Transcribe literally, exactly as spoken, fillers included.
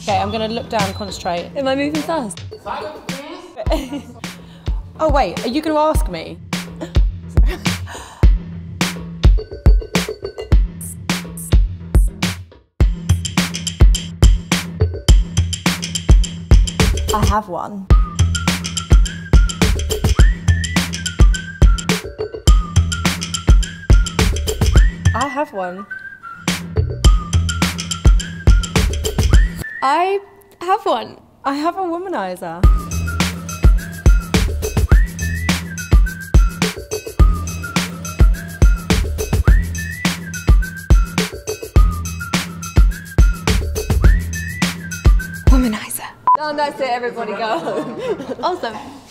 Okay, I'm gonna look down and concentrate. Am I moving fast? Oh wait, are you gonna ask me? I have one. I have one. I have one. I have a womanizer. Womanizer. Oh, that's it, everybody go home. Awesome.